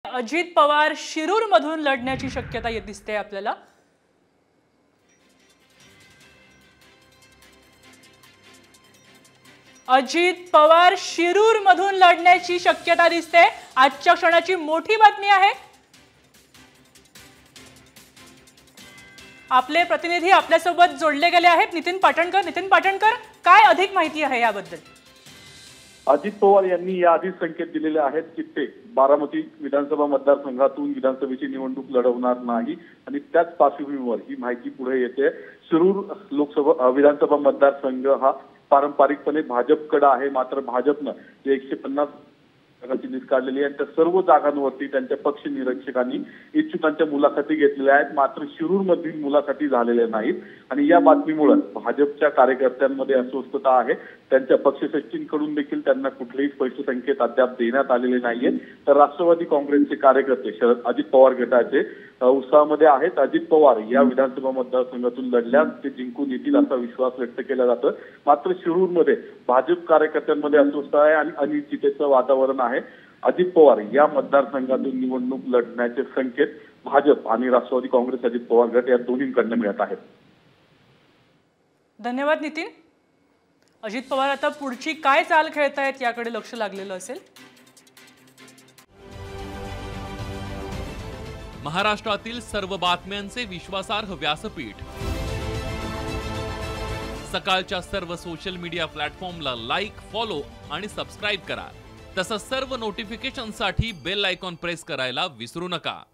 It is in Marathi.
अजित पवार शिरूर मधून लढण्याची शक्यता दिसते आपल्याला। अजित पवार शिरूर मधून लढण्याची शक्यता दिसते। आजच्या क्षणाची मोठी बातमी आहे। आपले प्रतिनिधी आपल्यासोबत जोडले गेले आहेत। नितीन पाटणकर, काय अधिक माहिती आहे याबद्दल? अजित पवार यांनी याआधी संकेत दिलेले आहेत की ते बारामती विधानसभा मतदारसंघातून विधानसभेची निवडणूक लढवणार नाही आणि त्याच पार्श्वभूमीवर ही माहिती पुढे येते। शिरूर लोकसभा विधानसभा मतदारसंघ हा पारंपरिकपणे भाजपकडे आहे, मात्र भाजपनं जे 150 जागांची लिस्ट काढलेली आहे त्या सर्व जागांवरती त्यांच्या पक्ष निरीक्षकांनी इच्छुकांच्या मुलाखती घेतलेल्या आहेत, मात्र शिरूर मधील मुलाखती झालेल्या नाहीत आणि या बातमीमुळे भाजपच्या कार्यकर्त्यांमध्ये अस्वस्थता आहे। त्यांच्या पक्ष सचिवांकडून देखील त्यांना कुठलेही स्पष्ट संकेत अद्याप देण्यात आलेले नाहीये। तर राष्ट्रवादी काँग्रेसचे कार्यकर्ते अजित पवार गटाचे उत्साहामध्ये आहेत। अजित पवार या विधानसभा मतदारसंघातून लढल्यास ते जिंकून येतील असा विश्वास व्यक्त केला जातो, मात्र शिरूरमध्ये भाजप कार्यकर्त्यांमध्ये अस्वस्थता आहे आणि अनिश्चिततेचं वातावरण आहे। अजित पवार या मतदारसंघातून निवडणूक लढण्याचे संकेत भाजप आणि राष्ट्रवादी काँग्रेस अजित पवार गट या दोन्हींकडून मिळत आहेत। धन्यवाद नितीन। अजित पवार आता पुढची काय चाल खेळतायत याकडे लक्ष लागलेलं असेल। महाराष्ट्रातील सर्व बातम्यांचे विश्वासार्ह व्यासपीठ, सकाळच्या सर्व सोशल मीडिया प्लॅटफॉर्मला लाईक, फॉलो आणि सबस्क्राइब करा। तसंच सर्व नोटिफिकेशनसाठी बेल आयकॉन प्रेस करायला विसरू नका।